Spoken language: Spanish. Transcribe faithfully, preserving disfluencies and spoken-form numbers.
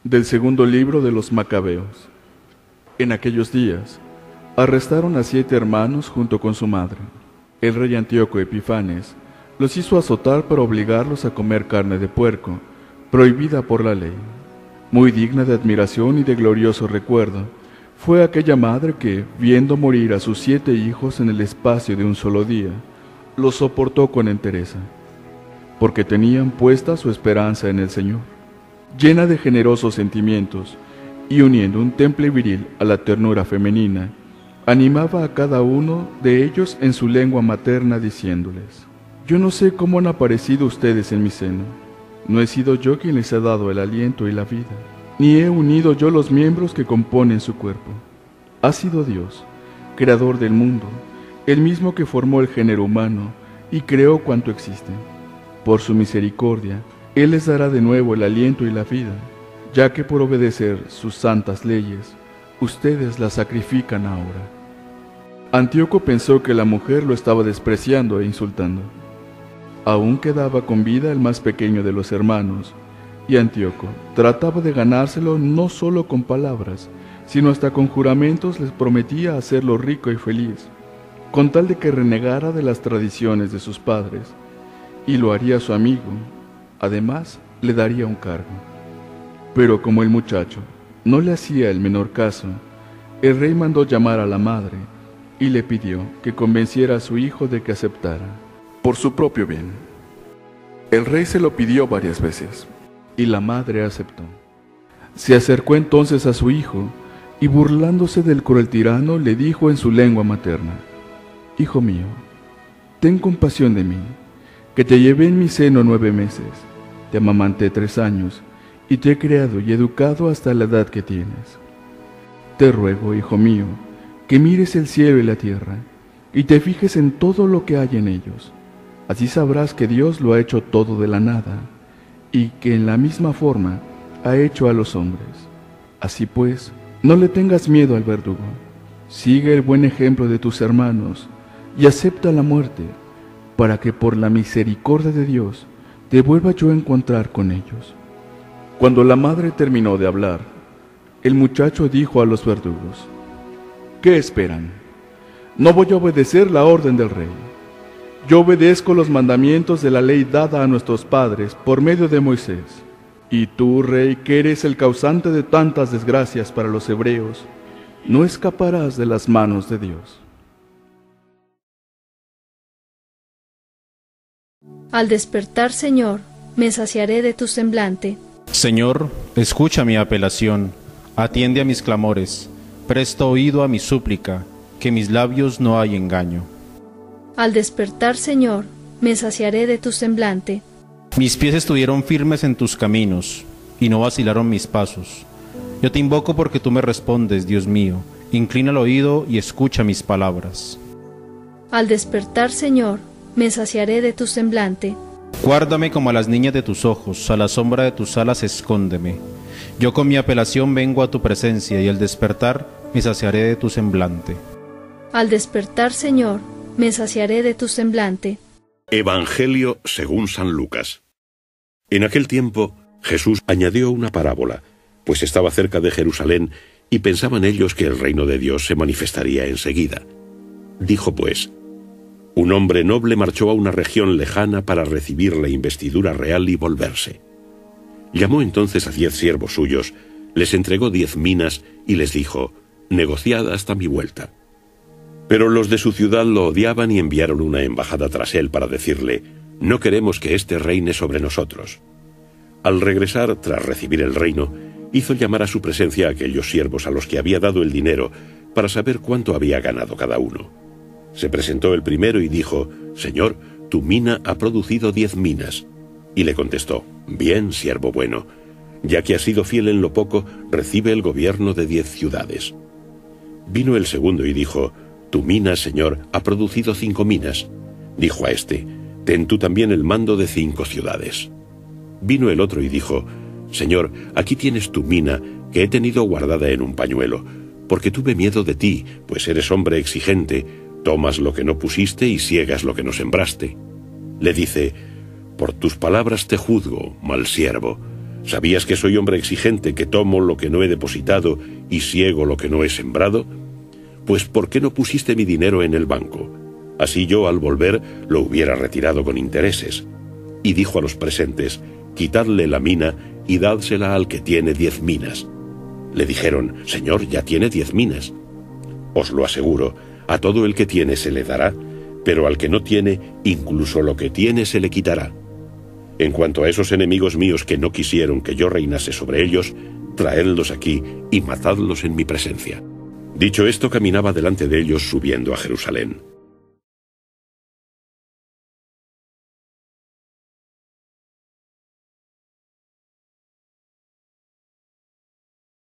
Del segundo libro de los Macabeos. En aquellos días, arrestaron a siete hermanos junto con su madre. El rey Antíoco Epifanes los hizo azotar para obligarlos a comer carne de puerco, prohibida por la ley. Muy digna de admiración y de glorioso recuerdo, fue aquella madre que, viendo morir a sus siete hijos en el espacio de un solo día, los soportó con entereza, porque tenían puesta su esperanza en el Señor. Llena de generosos sentimientos y uniendo un temple viril a la ternura femenina, animaba a cada uno de ellos en su lengua materna diciéndoles: yo no sé cómo han aparecido ustedes en mi seno, no he sido yo quien les ha dado el aliento y la vida, ni he unido yo los miembros que componen su cuerpo. Ha sido Dios, creador del mundo, el mismo que formó el género humano y creó cuanto existe. Por su misericordia, Él les dará de nuevo el aliento y la vida, ya que por obedecer sus santas leyes, ustedes la sacrifican ahora. Antíoco pensó que la mujer lo estaba despreciando e insultando. Aún quedaba con vida el más pequeño de los hermanos, y Antíoco trataba de ganárselo no solo con palabras, sino hasta con juramentos les prometía hacerlo rico y feliz, con tal de que renegara de las tradiciones de sus padres, y lo haría su amigo. Además, le daría un cargo. Pero como el muchacho no le hacía el menor caso, el rey mandó llamar a la madre y le pidió que convenciera a su hijo de que aceptara, por su propio bien. El rey se lo pidió varias veces, y la madre aceptó. Se acercó entonces a su hijo, y burlándose del cruel tirano, le dijo en su lengua materna: hijo mío, ten compasión de mí, que te llevé en mi seno nueve meses, te amamanté tres años, y te he criado y educado hasta la edad que tienes. Te ruego, hijo mío, que mires el cielo y la tierra, y te fijes en todo lo que hay en ellos. Así sabrás que Dios lo ha hecho todo de la nada, y que en la misma forma ha hecho a los hombres. Así pues, no le tengas miedo al verdugo. Sigue el buen ejemplo de tus hermanos, y acepta la muerte, para que por la misericordia de Dios te vuelva yo a encontrar con ellos. Cuando la madre terminó de hablar, el muchacho dijo a los verdugos: ¿qué esperan? No voy a obedecer la orden del rey. Yo obedezco los mandamientos de la ley dada a nuestros padres por medio de Moisés. Y tú, rey, que eres el causante de tantas desgracias para los hebreos, no escaparás de las manos de Dios. Al despertar, Señor, me saciaré de tu semblante. Señor, escucha mi apelación, atiende a mis clamores, presta oído a mi súplica, que mis labios no hay engaño. Al despertar, Señor, me saciaré de tu semblante. Mis pies estuvieron firmes en tus caminos, y no vacilaron mis pasos. Yo te invoco porque tú me respondes, Dios mío, inclina el oído y escucha mis palabras. Al despertar, Señor, me saciaré de tu semblante. Guárdame como a las niñas de tus ojos, a la sombra de tus alas escóndeme. Yo con mi apelación vengo a tu presencia, y al despertar me saciaré de tu semblante. Al despertar, Señor, me saciaré de tu semblante. Evangelio según San Lucas. En aquel tiempo Jesús añadió una parábola, pues estaba cerca de Jerusalén y pensaban ellos que el reino de Dios se manifestaría enseguida. Dijo pues: un hombre noble marchó a una región lejana para recibir la investidura real y volverse. Llamó entonces a diez siervos suyos, les entregó diez minas y les dijo: negociad hasta mi vuelta. Pero los de su ciudad lo odiaban y enviaron una embajada tras él para decirle: no queremos que éste reine sobre nosotros. Al regresar, tras recibir el reino, hizo llamar a su presencia a aquellos siervos a los que había dado el dinero para saber cuánto había ganado cada uno. Se presentó el primero y dijo: Señor, tu mina ha producido diez minas. Y le contestó: bien, siervo bueno, ya que has sido fiel en lo poco, recibe el gobierno de diez ciudades. Vino el segundo y dijo: tu mina, Señor, ha producido cinco minas. Dijo a éste: ten tú también el mando de cinco ciudades. Vino el otro y dijo: Señor, aquí tienes tu mina, que he tenido guardada en un pañuelo, porque tuve miedo de ti, pues eres hombre exigente, tomas lo que no pusiste y siegas lo que no sembraste. Le dice: por tus palabras te juzgo, mal siervo. ¿Sabías que soy hombre exigente, que tomo lo que no he depositado y siego lo que no he sembrado? Pues ¿por qué no pusiste mi dinero en el banco? Así yo, al volver, lo hubiera retirado con intereses. Y dijo a los presentes: quitadle la mina y dádsela al que tiene diez minas. Le dijeron: Señor, ya tiene diez minas. Os lo aseguro, a todo el que tiene se le dará, pero al que no tiene, incluso lo que tiene se le quitará. En cuanto a esos enemigos míos que no quisieron que yo reinase sobre ellos, traedlos aquí y matadlos en mi presencia. Dicho esto, caminaba delante de ellos subiendo a Jerusalén.